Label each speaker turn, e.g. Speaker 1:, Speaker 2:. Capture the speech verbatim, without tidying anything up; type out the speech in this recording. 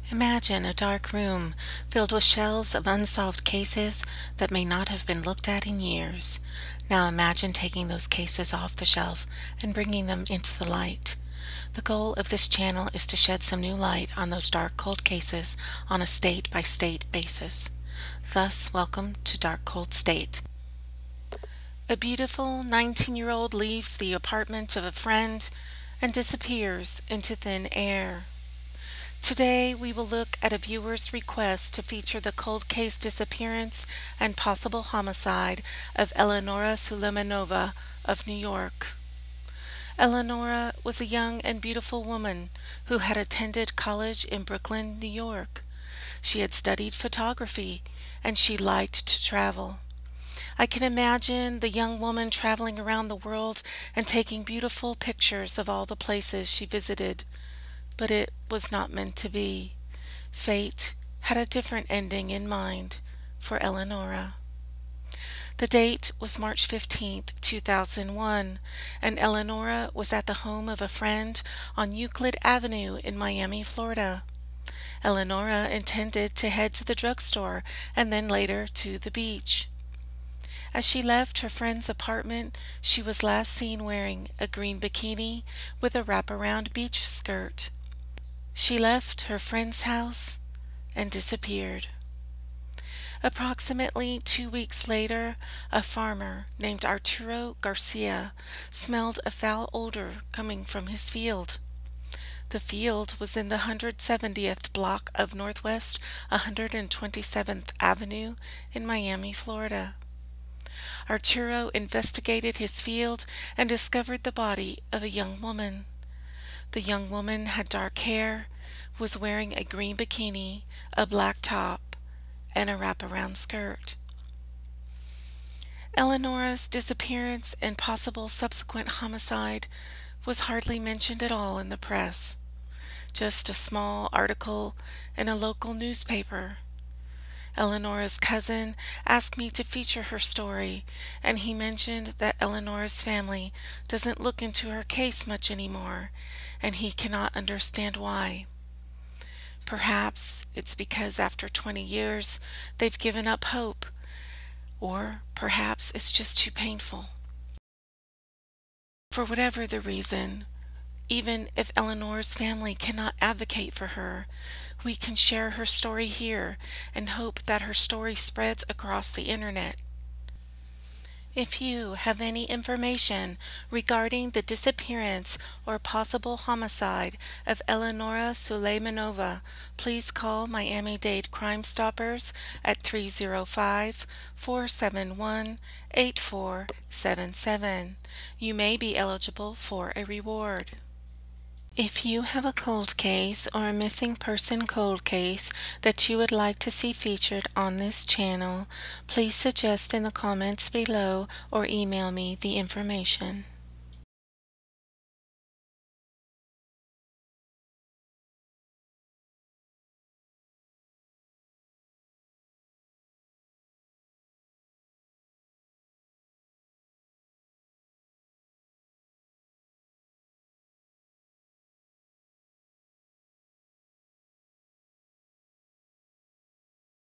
Speaker 1: Imagine a dark room filled with shelves of unsolved cases that may not have been looked at in years. Now imagine taking those cases off the shelf and bringing them into the light. The goal of this channel is to shed some new light on those dark cold cases on a state-by-state basis. Thus, welcome to Dark Cold State. A beautiful nineteen-year-old leaves the apartment of a friend and disappears into thin air. Today we will look at a viewer's request to feature the cold case disappearance and possible homicide of Eleanora Suleymanova of New York. Eleanora was a young and beautiful woman who had attended college in Brooklyn, New York. She had studied photography and she liked to travel. I can imagine the young woman traveling around the world and taking beautiful pictures of all the places she visited. But it was not meant to be. Fate had a different ending in mind for Eleanora. The date was March fifteenth, two thousand one, and Eleanora was at the home of a friend on Euclid Avenue in Miami, Florida. Eleanora intended to head to the drugstore and then later to the beach. As she left her friend's apartment, she was last seen wearing a green bikini with a wraparound beach skirt. She left her friend's house and disappeared. Approximately two weeks later, a farmer named Arturo Garcia smelled a foul odor coming from his field. The field was in the one hundred seventieth block of Northwest one hundred twenty-seventh Avenue in Miami, Florida. Arturo investigated his field and discovered the body of a young woman. The young woman had dark hair, was wearing a green bikini, a black top, and a wraparound skirt. Eleanora's disappearance and possible subsequent homicide was hardly mentioned at all in the press. Just a small article in a local newspaper. Eleanora's cousin asked me to feature her story, and he mentioned that Eleanora's family doesn't look into her case much anymore, and he cannot understand why. Perhaps it's because after twenty years they've given up hope, or perhaps it's just too painful. For whatever the reason, even if Eleanor's family cannot advocate for her, we can share her story here and hope that her story spreads across the internet. If you have any information regarding the disappearance or possible homicide of Eleanora Suleymanova, please call Miami-Dade Crime Stoppers at three zero five, four seven one, eight four seven seven. You may be eligible for a reward. If you have a cold case or a missing person cold case that you would like to see featured on this channel, please suggest in the comments below or email me the information.